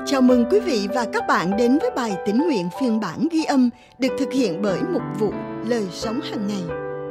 Chào mừng quý vị và các bạn đến với bài tĩnh nguyện phiên bản ghi âm được thực hiện bởi Mục vụ Lời Sống Hàng Ngày.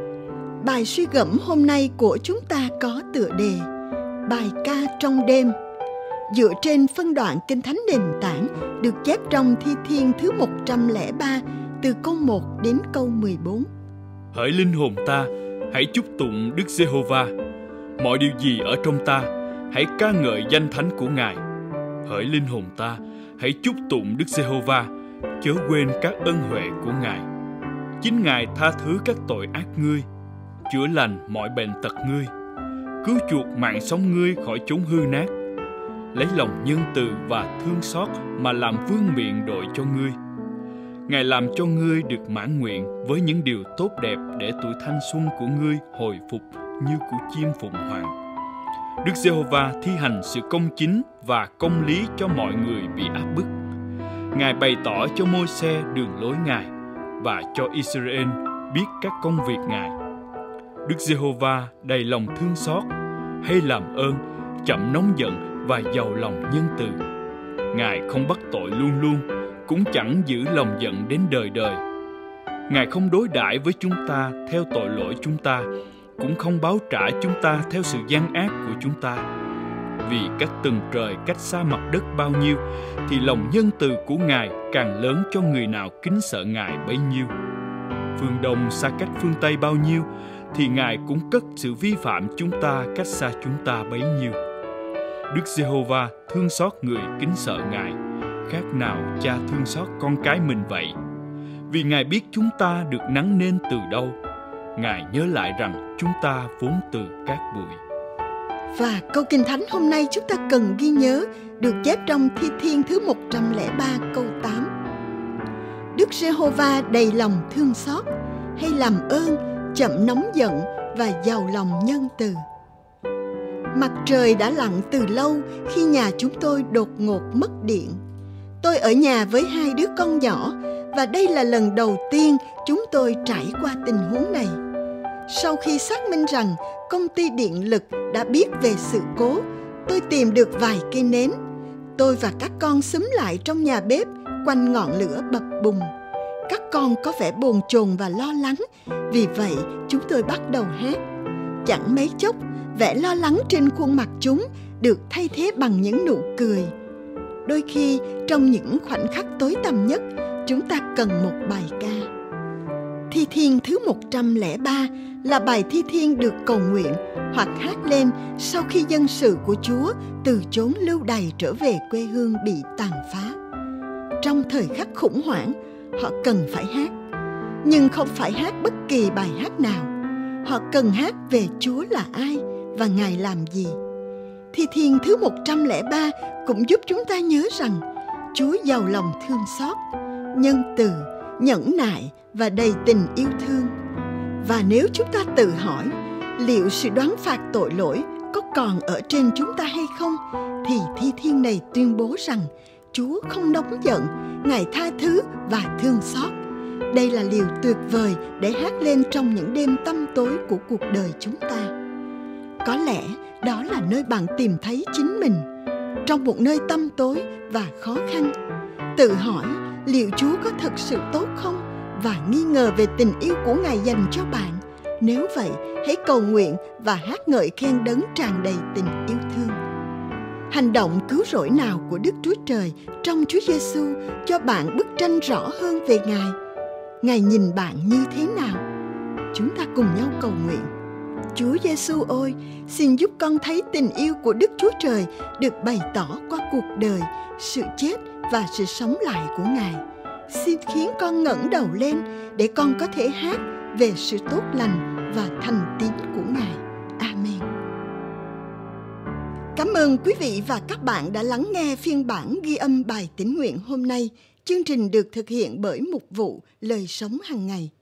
Bài suy gẫm hôm nay của chúng ta có tựa đề Bài ca trong đêm, dựa trên phân đoạn Kinh Thánh nền tảng được chép trong Thi Thiên thứ 103 từ câu 1 đến câu 14. Hỡi linh hồn ta, hãy chúc tụng Đức Giê-hô-va. Mọi điều gì ở trong ta, hãy ca ngợi danh thánh của Ngài. Hỡi linh hồn ta, hãy chúc tụng Đức Giê-hô-va, chớ quên các ân huệ của Ngài. Chính Ngài tha thứ các tội ác ngươi, chữa lành mọi bệnh tật ngươi, cứu chuộc mạng sống ngươi khỏi chốn hư nát. Lấy lòng nhân từ và thương xót mà làm vương miện đội cho ngươi. Ngài làm cho ngươi được mãn nguyện với những điều tốt đẹp để tuổi thanh xuân của ngươi hồi phục như của chim phụng hoàng. Đức Giê-hô-va thi hành sự công chính và công lý cho mọi người bị áp bức. Ngài bày tỏ cho Môi-se đường lối Ngài và cho Israel biết các công việc Ngài. Đức Giê-hô-va đầy lòng thương xót, hay làm ơn, chậm nóng giận và giàu lòng nhân từ. Ngài không bắt tội luôn luôn, cũng chẳng giữ lòng giận đến đời đời. Ngài không đối đãi với chúng ta theo tội lỗi chúng ta, cũng không báo trả chúng ta theo sự gian ác của chúng ta. Vì các tầng trời cách xa mặt đất bao nhiêu, thì lòng nhân từ của Ngài càng lớn cho người nào kính sợ Ngài bấy nhiêu. Phương Đông xa cách phương Tây bao nhiêu, thì Ngài cũng cất sự vi phạm chúng ta cách xa chúng ta bấy nhiêu. Đức Giê-hô-va thương xót người kính sợ Ngài, khác nào cha thương xót con cái mình vậy. Vì Ngài biết chúng ta được nắng nên từ đâu. Ngài nhớ lại rằng chúng ta vốn từ cát bụi. Và câu Kinh Thánh hôm nay chúng ta cần ghi nhớ được chép trong Thi Thiên thứ 103 câu 8. Đức Giê-hô-va đầy lòng thương xót, hay làm ơn, chậm nóng giận và giàu lòng nhân từ. Mặt trời đã lặn từ lâu khi nhà chúng tôi đột ngột mất điện. Tôi ở nhà với 2 đứa con nhỏ và đây là lần đầu tiên chúng tôi trải qua tình huống này. Sau khi xác minh rằng công ty điện lực đã biết về sự cố, tôi tìm được vài cây nến. Tôi và các con xúm lại trong nhà bếp quanh ngọn lửa bập bùng. Các con có vẻ bồn chồn và lo lắng, vì vậy chúng tôi bắt đầu hát. Chẳng mấy chốc, vẻ lo lắng trên khuôn mặt chúng được thay thế bằng những nụ cười. Đôi khi, trong những khoảnh khắc tối tăm nhất, chúng ta cần một bài ca. Thi Thiên thứ 103 là bài thi thiên được cầu nguyện hoặc hát lên sau khi dân sự của Chúa từ chốn lưu đày trở về quê hương bị tàn phá. Trong thời khắc khủng hoảng, họ cần phải hát, nhưng không phải hát bất kỳ bài hát nào. Họ cần hát về Chúa là ai và Ngài làm gì. Thi Thiên thứ 103 cũng giúp chúng ta nhớ rằng Chúa giàu lòng thương xót, nhân từ, nhẫn nại và đầy tình yêu thương. Và nếu chúng ta tự hỏi liệu sự đoán phạt tội lỗi có còn ở trên chúng ta hay không, thì Thi Thiên này tuyên bố rằng Chúa không nóng giận, Ngài tha thứ và thương xót. Đây là điều tuyệt vời để hát lên trong những đêm tăm tối của cuộc đời chúng ta. Có lẽ đó là nơi bạn tìm thấy chính mình, trong một nơi tăm tối và khó khăn. Tự hỏi liệu Chúa có thật sự tốt không, và nghi ngờ về tình yêu của Ngài dành cho bạn. Nếu vậy, hãy cầu nguyện và hát ngợi khen đấng tràn đầy tình yêu thương. Hành động cứu rỗi nào của Đức Chúa Trời trong Chúa Giêsu cho bạn bức tranh rõ hơn về Ngài? Ngài nhìn bạn như thế nào? Chúng ta cùng nhau cầu nguyện. Chúa Giêsu ơi, xin giúp con thấy tình yêu của Đức Chúa Trời được bày tỏ qua cuộc đời, sự chết và sự sống lại của Ngài. Xin khiến con ngẩng đầu lên để con có thể hát về sự tốt lành và thành tín của Ngài. Amen. Cảm ơn quý vị và các bạn đã lắng nghe phiên bản ghi âm bài tĩnh nguyện hôm nay. Chương trình được thực hiện bởi Mục vụ Lời Sống Hàng Ngày.